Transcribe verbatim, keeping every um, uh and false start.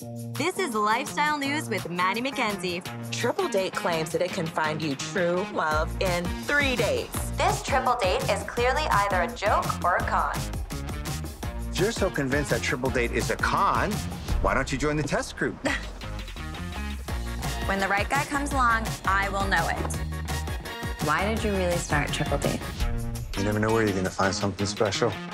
This is Lifestyle News with Maddie McKenzie. Triple Date claims that it can find you true love in three days. This triple date is clearly either a joke or a con. If you're so convinced that Triple Date is a con, why don't you join the test group? When the right guy comes along, I will know it. Why did you really start Triple Date? You never know where you're going to find something special.